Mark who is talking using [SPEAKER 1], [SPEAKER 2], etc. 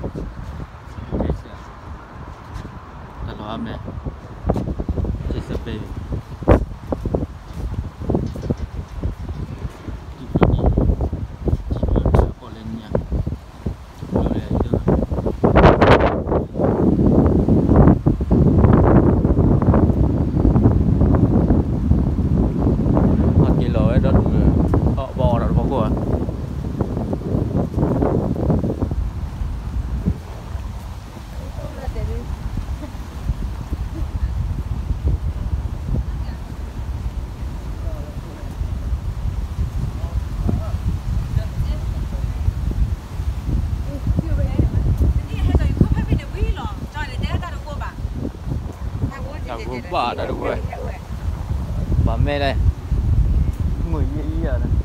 [SPEAKER 1] Kalau ambil Jezebel Ba đã đúng rồi. Bà mê đây. 10 iya nè.